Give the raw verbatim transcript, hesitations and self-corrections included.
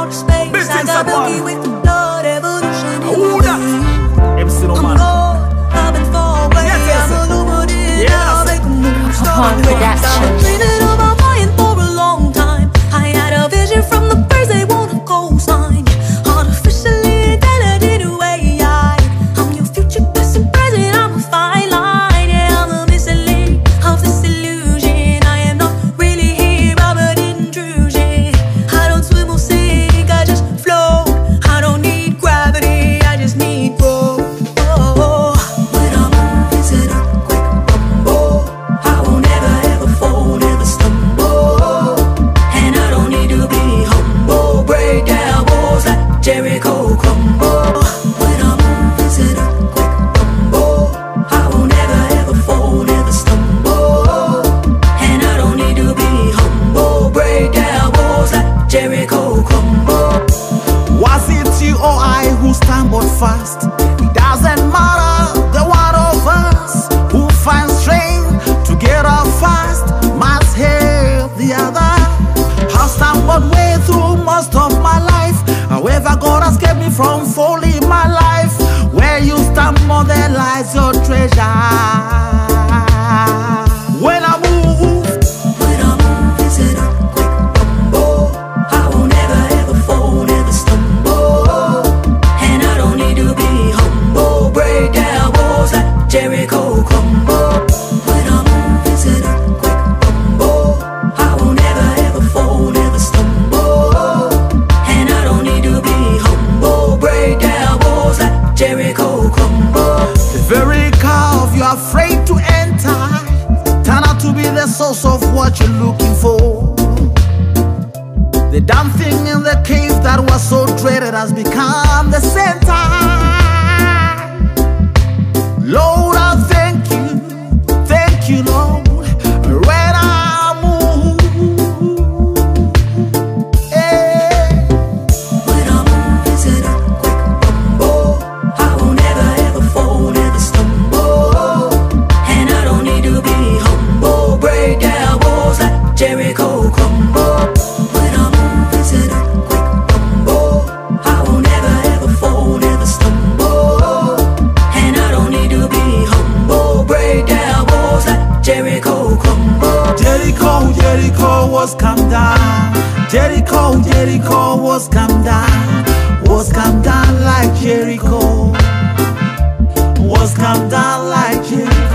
outer space. I got lucky with the blood evolution. Who that? M C no man. I've been far away. I'm illuminated. I'll make a move. Start dreaming of my mind for a long time. I had a vision from the birds, they want a coastline. Artificially intelligent way. I, I'm your future best present. I'm a fine line. Yeah, I'm a missing link of this illusion. I am not really here, I'm an intrusion. I don't swim or sink, I just float. I don't need gravity, I just need growth. Oh, when I move, it's an earthquake rumble. I will never ever fall, never stumble. And I don't need to be humble. Break down walls like Jericho crumble. When I move, it's an earthquake rumble. I will never ever fall, never stumble. And I don't need to be humble. Break down walls like Jericho crumble. Was it you or I who stumbled fast? It doesn't matter, the one of us who finds strength to get up fast must help the other. I've stumbled way through most of my life. However, God has kept me from falling in my life. Where you stumble, there lies your treasure. When I move, When I move, it's an earthquake rumble. I will never ever fall, never stumble. And I don't need to be humble. Break down walls like Jericho crumble. When I move, it's an earthquake rumble. I will never ever fall, never stumble. And I don't need to be humble. Break down walls like Jericho crumble. the very cave you're afraid to enter turn out to be the source of what you're looking for. The damn thing in the cave that was so dreaded has become the center. Lord, I thank you, thank you, Lord. When I move, yeah. When I move, it's an earthquake rumble. I will never ever fall, never stumble. And I don't need to be humble. Break down walls like Jericho crumble. When I move, it's an earthquake rumble. I will never ever fall, never stumble. And I don't need to be humble. Break down walls like Jericho crumble. Jericho, Jericho was come down. Jericho, Jericho was come down. Was come down like Jericho. Was come down like Jericho.